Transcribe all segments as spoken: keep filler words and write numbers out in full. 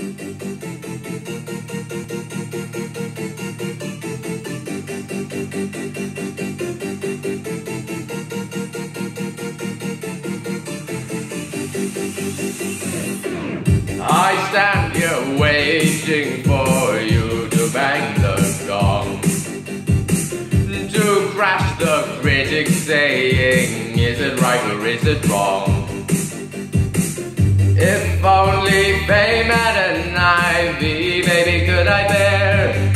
I stand here waiting for you to bang the gong, to crash the critic saying, is it right or is it wrong? If only fame had an ivy, baby, could I bear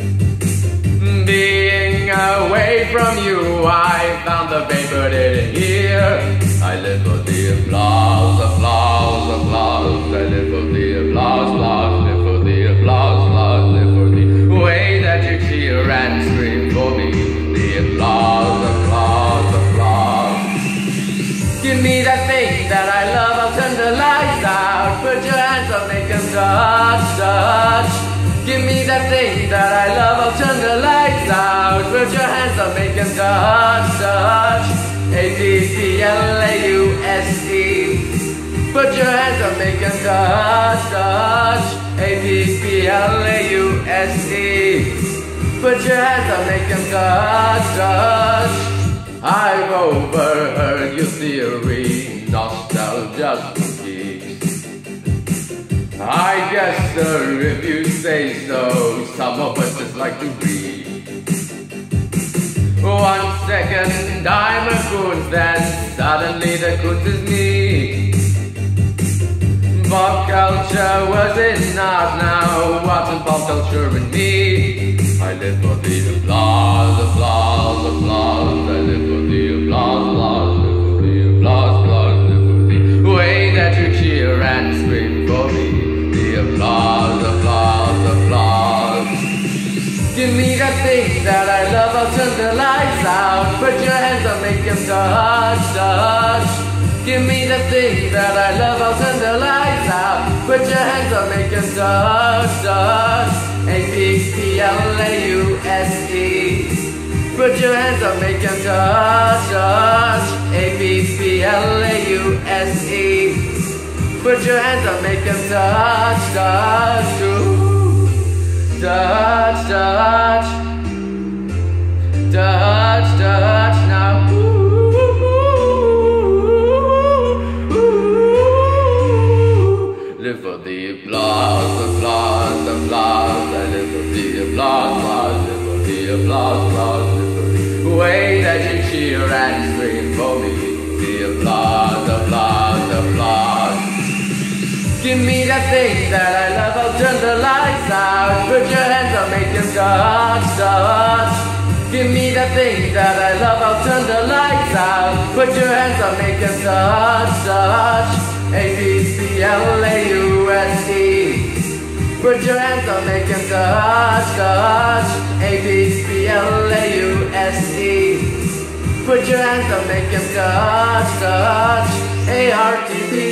being away from you? I found the paper didn't hear. I live for the applause, applause, applause. I live for the applause, applause. Live for the applause, applause. Live for the way that you cheer and scream for me. The applause, applause, applause. Give me that thing that I love, I'll turn the lights out. Put your hands up, make them touch, touch. Give me that thing that I love, I'll turn the lights out. Put your hands up, make them touch, touch. A P P L A U S E. Put your hands up, make them touch, touch. A P P L A U S E. Put your hands up, make them touch, touch. I've overheard your theory, nostalgia for geeks. I guess sir, if you say so, some of us just like to read. One second I'm a coon, then suddenly the coon is me. Pop culture was enough, now what's in pop culture in me? I live for the applause, applause, applause. I live for the applause, applause. Live for the applause, applause. Live for the way that you cheer and scream for me. The applause, applause, applause. Give me that thing that I love, I'll turn the lights out. Put your hands up, make them touch, touch. Give me the thing that I love, I'll turn the lights out. Put your hands up, make them touch, touch. A P P L A U S E. Put your hands up, make them touch, touch. A P P L A U S E. Put your hands up, make them touch, touch. Ooh. Touch, touch. Touch, touch now. Ooh. Live for the applause, applause, applause. I live for the applause, applause. Live for the applause, applause. Live for the way that you cheer and scream for me. The applause, applause, applause. Give me that thing that I love, I'll turn the lights out. Put your hands up, make them touch, touch. Give me that thing that I love, I'll turn the lights out. Put your hands up, make them touch, touch. A P P L A U S E. Put your hands up, make them touch, touch. A P P L A U S E. Put your hands up, make them touch, touch. A R T P